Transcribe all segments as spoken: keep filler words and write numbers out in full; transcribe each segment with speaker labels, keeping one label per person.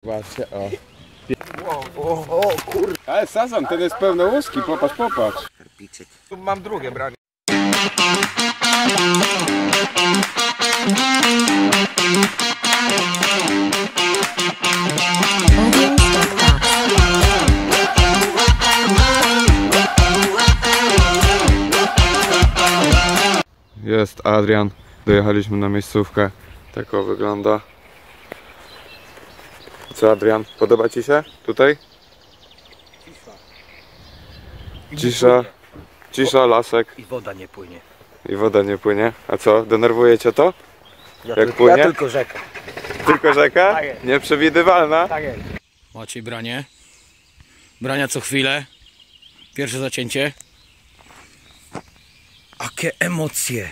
Speaker 1: Patrzcie, o. O, o, o kurde. Ale sazon, ten jest pełno łuski, popatrz, popatrz.
Speaker 2: Karpiczek.
Speaker 3: Tu mam drugie branie.
Speaker 1: Jest Adrian, dojechaliśmy na miejscówkę, tak o wygląda. Co Adrian, podoba Ci się tutaj? Cisza, cisza, lasek.
Speaker 2: I woda nie płynie.
Speaker 1: I woda nie płynie. A co, denerwuje Cię to?
Speaker 2: Ja,
Speaker 1: Jak
Speaker 2: tylko,
Speaker 1: płynie?
Speaker 2: ja tylko rzeka.
Speaker 1: Tylko rzeka?
Speaker 2: Tak jest.
Speaker 1: Nieprzewidywalna?
Speaker 2: Tak jest.
Speaker 4: Maciej branie. Brania co chwilę. Pierwsze zacięcie. Jakie emocje.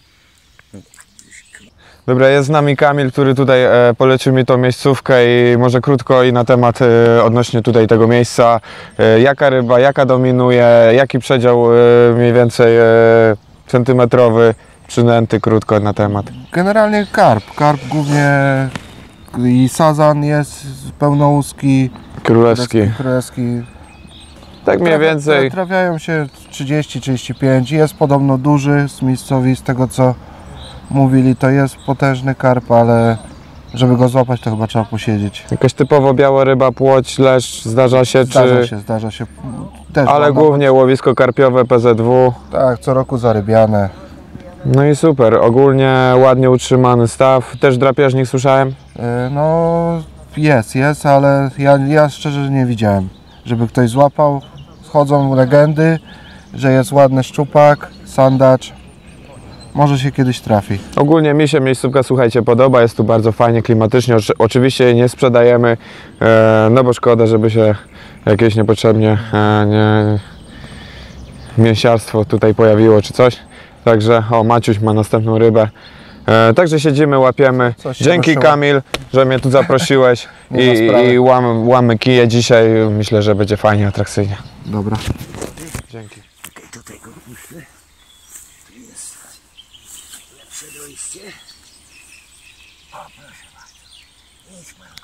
Speaker 1: Dobra, jest z nami Kamil, który tutaj e, polecił mi tą miejscówkę i może krótko i na temat e, odnośnie tutaj tego miejsca. E, jaka ryba, jaka dominuje, jaki przedział e, mniej więcej e, centymetrowy, przynęty, krótko na temat.
Speaker 3: Generalnie karp. Karp głównie i sazan jest pełnołuski.
Speaker 1: Królewski.
Speaker 3: Królewski.
Speaker 1: Tak mniej więcej.
Speaker 3: Trafiają się trzydzieści trzydzieści pięć. Jest podobno duży z miejscowi, z tego co mówili, to jest potężny karp, ale żeby go złapać, to chyba trzeba posiedzieć.
Speaker 1: Jakaś typowo biała ryba, płoć, leszcz, zdarza się?
Speaker 3: Zdarza
Speaker 1: czy...
Speaker 3: się, zdarza się. Też
Speaker 1: Ale
Speaker 3: mam
Speaker 1: głównie
Speaker 3: nawet...
Speaker 1: łowisko karpiowe, P Z W.
Speaker 3: Tak, co roku zarybiane.
Speaker 1: No i super, ogólnie ładnie utrzymany staw. Też drapieżnik słyszałem?
Speaker 3: Yy, no jest, jest, ale ja, ja szczerze nie widziałem, żeby ktoś złapał. Chodzą legendy, że jest ładny szczupak, sandacz. Może się kiedyś trafi.
Speaker 1: Ogólnie mi się miejscówka, słuchajcie, podoba, jest tu bardzo fajnie, klimatycznie. Oczy- Oczywiście jej nie sprzedajemy, e, no bo szkoda, żeby się jakieś niepotrzebnie e, nie, mięsiarstwo tutaj pojawiło czy coś. Także, o, Maciuś ma następną rybę. E, także siedzimy, łapiemy.
Speaker 3: Coś się
Speaker 1: Dzięki
Speaker 3: ruszyło.
Speaker 1: Kamil, że mnie tu zaprosiłeś
Speaker 3: Nie ma
Speaker 1: i,
Speaker 3: sprawy.
Speaker 1: i łamy, łamy kije dzisiaj. Myślę, że będzie fajnie, atrakcyjnie.
Speaker 3: Dobra.
Speaker 1: Dzięki.
Speaker 2: Okej, tutaj go puszczę. Tu jest lepsze dojście. O, proszę bardzo. Idź mam.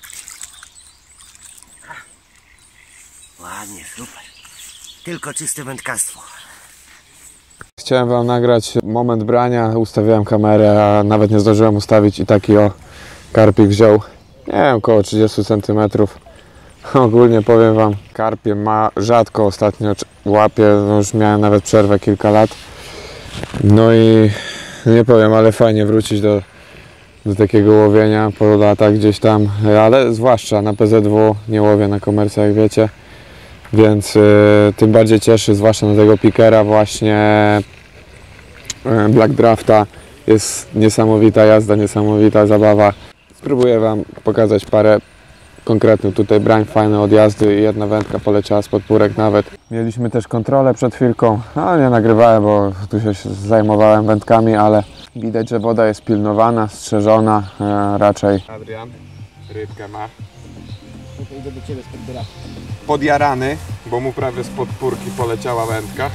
Speaker 2: Ładnie, super. Tylko czyste wędkarstwo.
Speaker 1: Chciałem Wam nagrać moment brania, ustawiałem kamerę, a nawet nie zdążyłem ustawić i taki o karpik wziął, nie wiem, około trzydzieści centymetrów. Ogólnie powiem Wam, karpie ma rzadko ostatnio łapię, no już miałem nawet przerwę kilka lat. No i nie powiem, ale fajnie wrócić do, do takiego łowienia po latach gdzieś tam, ale zwłaszcza na P Z W nie łowię na komercję, jak wiecie. Więc y, tym bardziej cieszy, zwłaszcza na tego pikera właśnie y, Black Drafta. Jest niesamowita jazda, niesamowita zabawa. Spróbuję Wam pokazać parę konkretnych tutaj brań, fajne od jazdy i jedna wędka poleciała z podpórek nawet. Mieliśmy też kontrolę przed chwilką, no nie nagrywałem, bo tu się zajmowałem wędkami, ale widać, że woda jest pilnowana, strzeżona, y, raczej. Adrian, rybkę ma.
Speaker 4: Idę do Ciebie spod bra.
Speaker 1: Podjarany, bo mu prawie z podpórki poleciała wędka.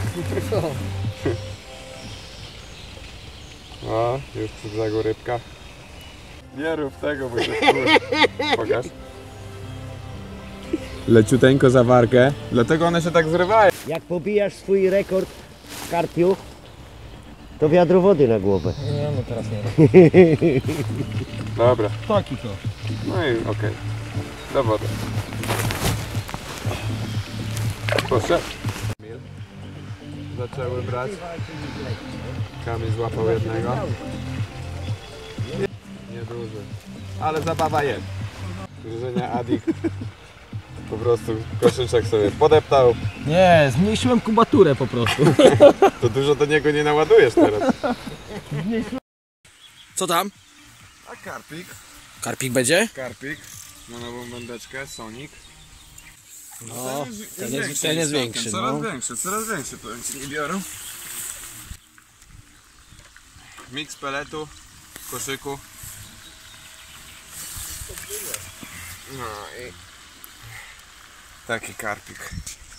Speaker 1: O, już przy brzegu rybka. Nie rób tego, bo się wkur... Pokaż. Leciuteńko zawarkę, dlatego one się tak zrywają.
Speaker 2: Jak pobijasz swój rekord w karpiu, to wiadro wody na głowę.
Speaker 4: Nie, no teraz nie.
Speaker 1: Dobra,
Speaker 4: Taki to.
Speaker 1: no i okej. Okay. Do wody. Proszę. Zaczęły brać. Kamil złapał jednego. Nieduży. Ale zabawa jest. Drużynia Adik po prostu koszyczek sobie podeptał.
Speaker 4: Nie, zmniejszyłem kubaturę po prostu.
Speaker 1: To dużo do niego nie naładujesz teraz.
Speaker 4: Co tam?
Speaker 1: A karpik?
Speaker 4: Karpik będzie?
Speaker 1: Karpik. Na nową wędeczkę, Sonic.
Speaker 4: No, ten jest, ten jest większy.
Speaker 1: Coraz
Speaker 4: No.
Speaker 1: większy, coraz większy, powiem Ci, nie biorą. Miks peletu, koszyku. No i taki karpik.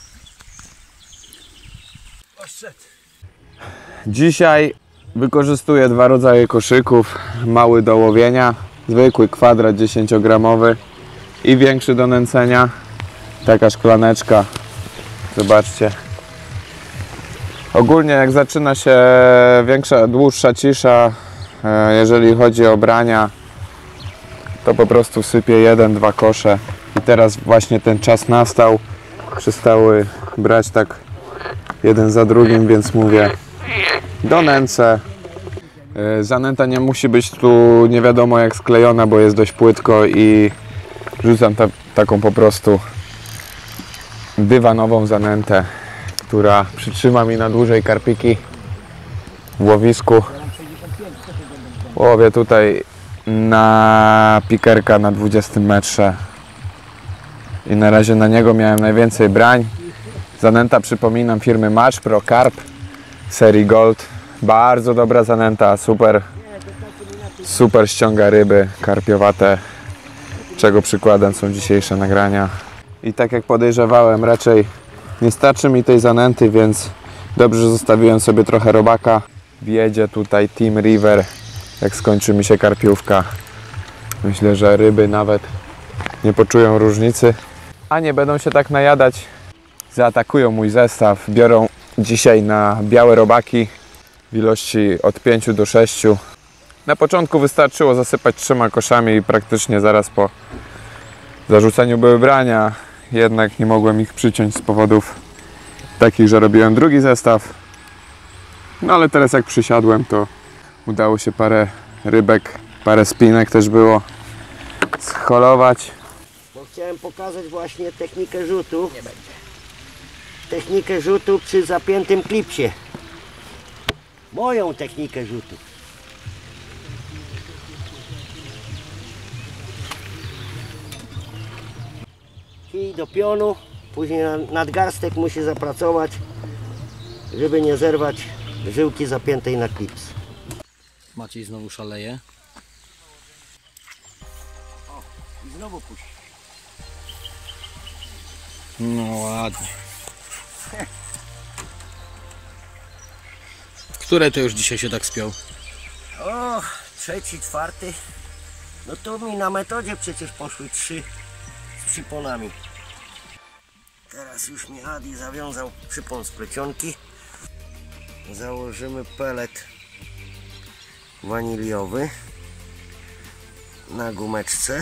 Speaker 1: Dzisiaj wykorzystuję dwa rodzaje koszyków. Mały do łowienia, zwykły kwadrat dziesięciogramowy i większy do nęcenia. Taka szklaneczka. Zobaczcie. Ogólnie jak zaczyna się większa, dłuższa cisza, jeżeli chodzi o brania, to po prostu sypię jeden, dwa kosze. I teraz właśnie ten czas nastał. Przestały brać tak jeden za drugim, więc mówię, donęcę. Zanęta nie musi być tu nie wiadomo jak sklejona, bo jest dość płytko i rzucam ta, taką po prostu dywanową zanętę, która przytrzyma mi na dłużej karpiki w łowisku. Łowię tutaj na pikerka na dwudziestym metrze i na razie na niego miałem najwięcej brań. Zanęta, przypominam, firmy Match Pro Carp serii Gold. Bardzo dobra zanęta, super, super ściąga ryby karpiowate, czego przykładem są dzisiejsze nagrania. I tak jak podejrzewałem, raczej nie starczy mi tej zanęty, więc dobrze, że zostawiłem sobie trochę robaka. Wjedzie tutaj Team River, jak skończy mi się karpiówka. Myślę, że ryby nawet nie poczują różnicy, a nie będą się tak najadać. Zaatakują mój zestaw, biorą dzisiaj na białe robaki w ilości od pięciu do sześciu. Na początku wystarczyło zasypać trzema koszami i praktycznie zaraz po zarzuceniu były brania. Jednak nie mogłem ich przyciąć z powodów takich, że robiłem drugi zestaw. No ale teraz jak przysiadłem, to udało się parę rybek, parę spinek też było scholować.
Speaker 2: Bo chciałem pokazać właśnie technikę rzutu. Nie będzie. Technikę rzutu przy zapiętym klipsie. Moją technikę rzutu. I do pionu, później nadgarstek musi zapracować, żeby nie zerwać żyłki zapiętej na klips.
Speaker 4: Maciej znowu szaleje.
Speaker 2: O, i znowu puść.
Speaker 4: No ładnie. Które to już dzisiaj się tak spiął?
Speaker 2: O, trzeci, czwarty. No to mi na metodzie przecież poszły trzy z przyponami. Teraz już mi Adi zawiązał przypon z plecionki. Założymy pelet waniliowy na gumeczce.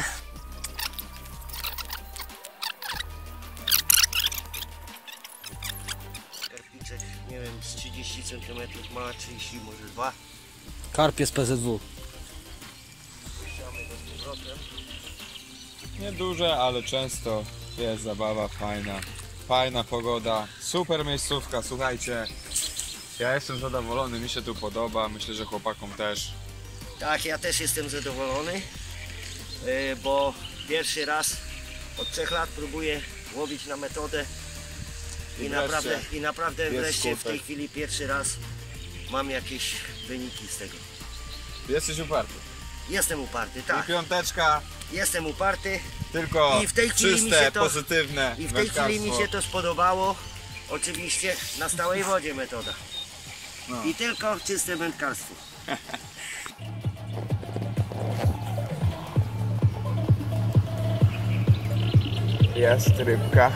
Speaker 2: Karpiczek, nie wiem, z trzydzieści centymetrów ma, trzydzieści, może dwa.
Speaker 4: Karpie z P Z W.
Speaker 1: Nieduże, ale często jest zabawa fajna. Fajna pogoda, super miejscówka, słuchajcie. Ja jestem zadowolony, mi się tu podoba, myślę, że chłopakom też.
Speaker 2: Tak, ja też jestem zadowolony, yy, bo pierwszy raz od trzech lat próbuję łowić na metodę i,
Speaker 1: I
Speaker 2: naprawdę,
Speaker 1: wreszcie
Speaker 2: i naprawdę
Speaker 1: jest
Speaker 2: wreszcie w
Speaker 1: skutek.
Speaker 2: tej chwili pierwszy raz mam jakieś wyniki z tego.
Speaker 1: Jesteś uparty.
Speaker 2: Jestem uparty,
Speaker 1: I
Speaker 2: tak,
Speaker 1: piąteczka,
Speaker 2: jestem uparty
Speaker 1: tylko
Speaker 2: I w tej chwili mi
Speaker 1: czyste,
Speaker 2: się to-
Speaker 1: pozytywne
Speaker 2: i w tej chwili mi
Speaker 1: wędkarstwo.
Speaker 2: się to spodobało. Oczywiście na stałej wodzie metoda.
Speaker 1: No.
Speaker 2: I tylko czyste wędkarstwo.
Speaker 1: Jest rybka.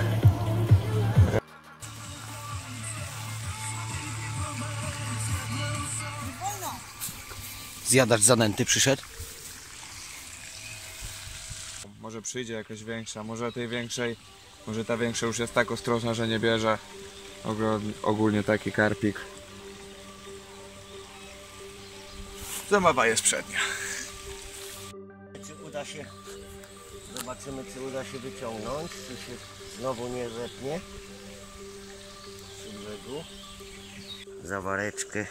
Speaker 4: Zjadacz zanęty przyszedł.
Speaker 1: Może przyjdzie jakaś większa, może tej większej, może ta większa już jest tak ostrożna, że nie bierze. Ogól- Ogólnie taki karpik. Zabawa jest przednia.
Speaker 2: Czy uda się, zobaczymy czy uda się wyciągnąć, czy się znowu nie zepnie przy brzegu. Zawareczkę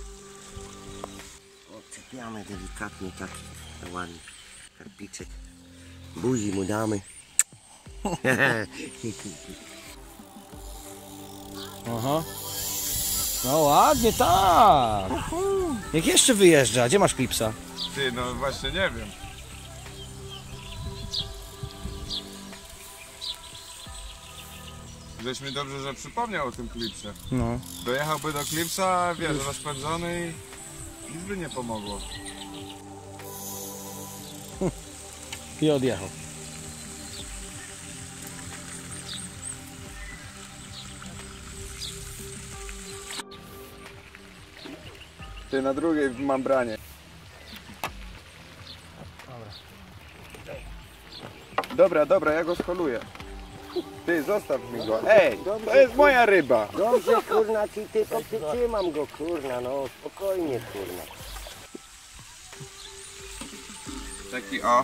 Speaker 2: odczepiamy delikatnie, taki ładny karpiczek. Buzi mu damy.
Speaker 4: Aha. No ładnie, tak. Jak jeszcze wyjeżdża? Gdzie masz klipsa?
Speaker 1: Ty, no właśnie nie wiem. Żeś mi dobrze, że przypomniał o tym klipsie.
Speaker 4: No.
Speaker 1: Dojechałby do klipsa, wiesz, rozpędzony i nic by nie pomogło.
Speaker 4: I odjechał.
Speaker 1: Ty na drugiej mam branie. Dobra, dobra, ja go scholuję. Ty, zostaw mi go. Ej, to jest moja ryba.
Speaker 2: Dobrze, kurna, ci tylko przytrzymam go, kurna, no spokojnie, kurna.
Speaker 1: Taki o.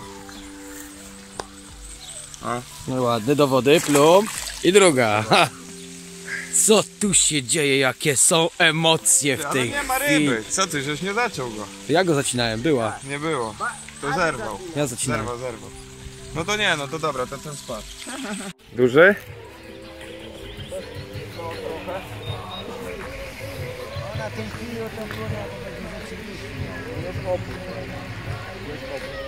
Speaker 4: No ładny, do wody, plum. I druga. Ha. Co tu się dzieje, jakie są emocje w
Speaker 1: Ale
Speaker 4: tej
Speaker 1: nie ma
Speaker 4: chwili.
Speaker 1: ryby. Co ty, żeś nie zaciął go?
Speaker 4: Ja go zacinałem, była.
Speaker 1: Nie było. To zerwał.
Speaker 4: Ja zacinałem.
Speaker 1: Zerwał, zerwał. No to nie, no to dobra, to ten spadł. Duży?
Speaker 2: Na tym chwili to kurna, to będzie rzeczywiście. Jest opór. Jest opór.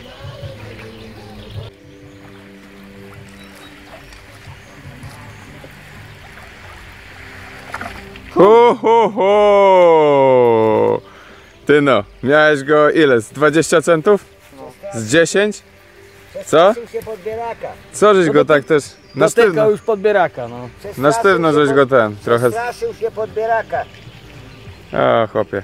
Speaker 1: Ho, ho, ho! Ty no, miałeś go ile? Z dwadzieścia centów? Z dziesięć? Co?
Speaker 2: Przestraszył się podbieraka.
Speaker 1: Co żeś go tak też na sztywno,
Speaker 4: Dotykał już podbieraka, no.
Speaker 1: na sztywno żeś go ten trochę...
Speaker 2: Przestraszył się podbieraka.
Speaker 1: A chłopie.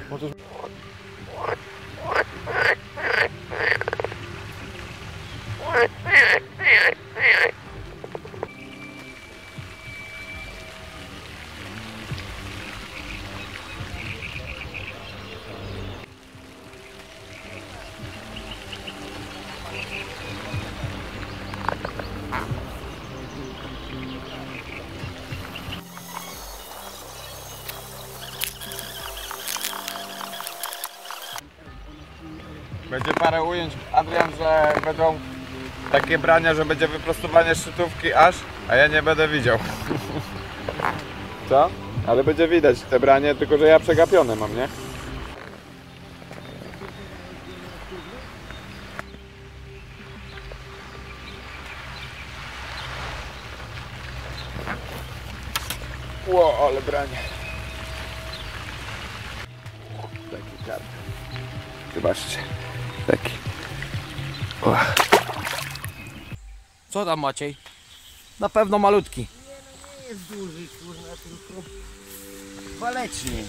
Speaker 1: Będzie parę ujęć, Adrian, że będą takie brania, że będzie wyprostowanie szczytówki aż, a ja nie będę widział. Co? Ale będzie widać te branie, tylko że ja przegapione mam, nie? Ło, ale branie. Taki karp. Zobaczcie. Taki. O.
Speaker 4: Co tam, Maciej? Na pewno malutki.
Speaker 2: Nie jest duży, kurna, tylko waleczny.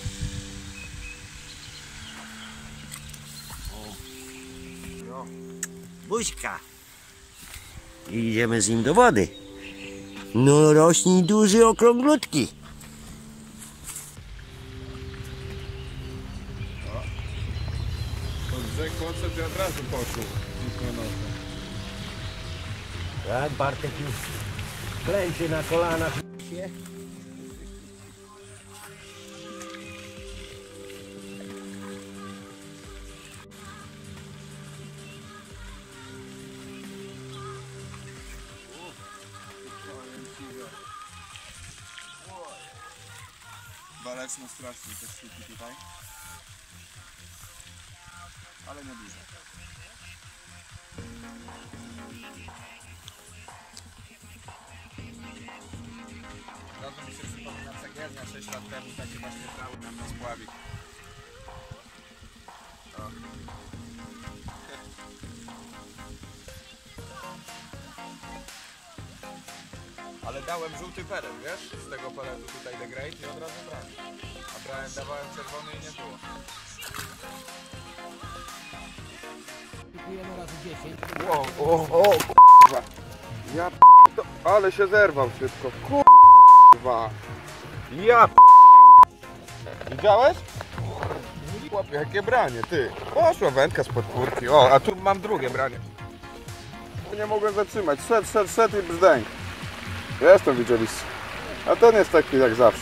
Speaker 2: O. Buźka. I idziemy z nim do wody. No rośnij duży, okrąglutki.
Speaker 1: Od brzeg podszedł i od razu poczuł.
Speaker 2: Tak, Bartek już klęczy na kolanach.
Speaker 1: Waleczno strasznie te sztuki tutaj. Ale nie dużo. Bardzo mi się przypomina Cegiernia sześć lat temu, takie właśnie trały nam na spławik. O. Ale dałem żółty pelet, wiesz? Z tego peletu tutaj The Great i od razu brałem. A brałem, dawałem czerwony i nie było.
Speaker 4: Kupujemy razy dziesięć.
Speaker 1: Wow, o, o, k***wa. Ja p***, ale się zerwał szybko, k***wa. Ja p***. Widziałeś? Chłopie, jakie branie, ty. Poszła wędka z podpórki, o, a tu mam drugie branie. Nie mogłem zatrzymać, szedł, szedł, szedł i brzdęk. Jestem, widzieliście. A ten jest taki jak zawsze.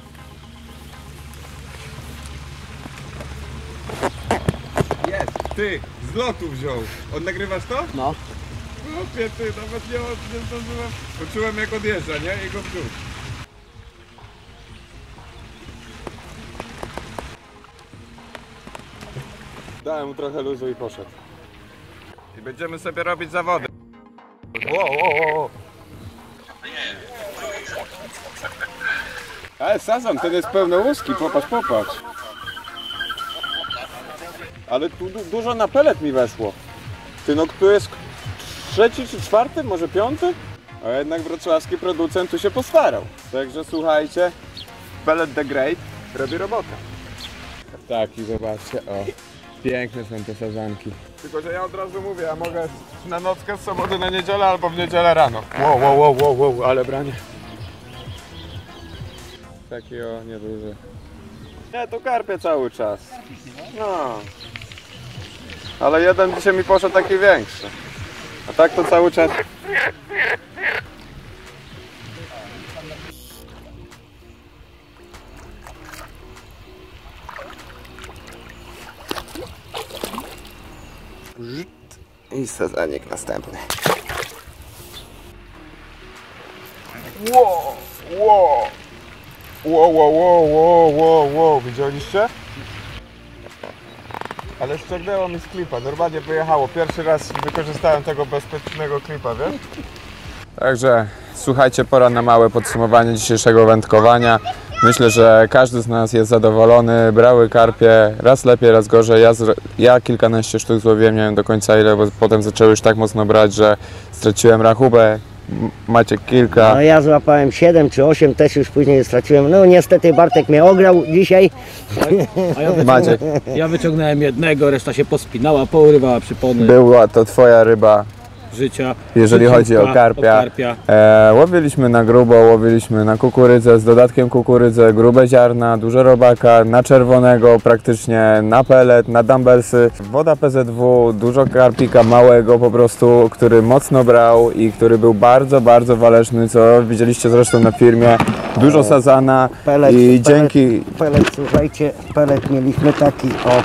Speaker 1: Jest, ty, z lotu wziął. Odnagrywasz to?
Speaker 4: No.
Speaker 1: Chłopie, ty, nawet nie, nie zdążyłem. Poczułem jak odjeżdża, nie? I go wrzuć. Dałem mu trochę luzu i poszedł. I będziemy sobie robić zawody. Wow, wow, wow. Ale sazon, ten jest pełny łuski, popatrz, popatrz. Ale tu du dużo na pelet mi weszło. Ty, no tu jest trzeci czy czwarty, może piąty? A jednak wrocławski producent tu się postarał. Także słuchajcie, pelet The Great robi robotę. Tak i zobaczcie, o. Piękne są te sadzanki. Tylko, że ja od razu mówię, ja mogę na nockę z soboty na niedzielę albo w niedzielę rano. Wow, wow, wow, wow, wow, ale branie. Taki o, nieduży. Nie, to karpie cały czas. No. Ale jeden dzisiaj mi poszedł taki większy. A tak to cały czas. I sezanik następny. Wow, wow. Wow, wow, wow, wow, wow, wow. Widzieliście? Ale ściągnęło mi z klipa, normalnie wyjechało. Pierwszy raz wykorzystałem tego bezpiecznego klipa, wiesz? Także słuchajcie, pora na małe podsumowanie dzisiejszego wędkowania. Myślę, że każdy z nas jest zadowolony. Brały karpie, raz lepiej, raz gorzej. Ja, zro... ja kilkanaście sztuk złowiłem, nie wiem do końca ile, bo potem zaczęły już tak mocno brać, że straciłem rachubę. M- Macie kilka.
Speaker 2: No ja złapałem siedem czy osiem, też już później straciłem. No niestety Bartek mnie ograł dzisiaj.
Speaker 4: A ja, wyciągnę,
Speaker 1: Maciek,
Speaker 4: ja wyciągnąłem jednego, reszta się pospinała, pourywała przypony
Speaker 1: była to twoja ryba,
Speaker 4: życia.
Speaker 1: jeżeli
Speaker 4: życiówka
Speaker 1: chodzi o karpia.
Speaker 4: od karpia.
Speaker 1: E, łowiliśmy na grubo, łowiliśmy na kukurydzę, z dodatkiem kukurydzę, grube ziarna, dużo robaka, na czerwonego praktycznie, na pelet, na dumbbellsy. Woda P Z W, dużo karpika małego po prostu, który mocno brał i który był bardzo, bardzo waleczny, co widzieliście zresztą na filmie. Dużo sazana
Speaker 2: Pelet,
Speaker 1: i
Speaker 2: pelet,
Speaker 1: dzięki...
Speaker 2: Pelet, słuchajcie, pelet mieliśmy taki o...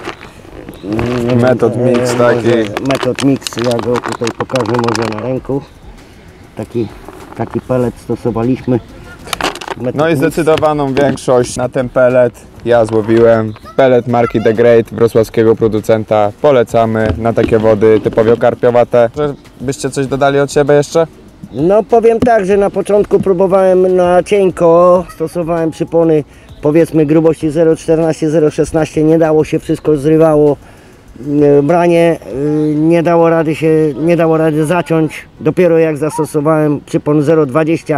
Speaker 2: mm,
Speaker 1: Metod mix
Speaker 2: e,
Speaker 1: taki.
Speaker 2: może Metod mix, ja go tutaj pokażę może na ręku. Taki, taki pelet stosowaliśmy. Metod
Speaker 1: No i
Speaker 2: mix.
Speaker 1: zdecydowaną większość na ten pelet ja złowiłem. Pelet marki The Great, wrocławskiego producenta. Polecamy na takie wody typowo karpiowate. Byście coś dodali od siebie jeszcze?
Speaker 2: No powiem tak, że na początku próbowałem na cienko, stosowałem przypony powiedzmy grubości zero przecinek czternaście zero przecinek szesnaście, nie dało się, wszystko zrywało. Yy, Branie yy, nie dało rady się, nie dało rady zaciąć. Dopiero jak zastosowałem przypon zero przecinek dwadzieścia,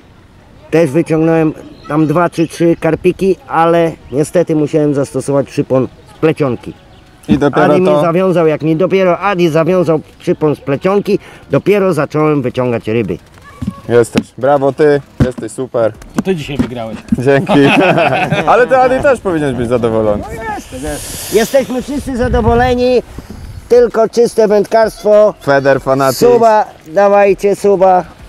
Speaker 2: też wyciągnąłem tam dwa czy trzy karpiki, ale niestety musiałem zastosować przypon z plecionki.
Speaker 1: I dopiero
Speaker 2: Adi mi
Speaker 1: to...
Speaker 2: zawiązał, jak mi dopiero Adi zawiązał przypon z plecionki, dopiero zacząłem wyciągać ryby.
Speaker 1: Jesteś. Brawo ty, jesteś super.
Speaker 4: To ty dzisiaj wygrałeś.
Speaker 1: Dzięki. Ale ty, Adi, też powinieneś być zadowolony.
Speaker 2: Jesteśmy wszyscy zadowoleni, tylko czyste wędkarstwo.
Speaker 1: Feder, fanatyk.
Speaker 2: Suba, dawajcie suba.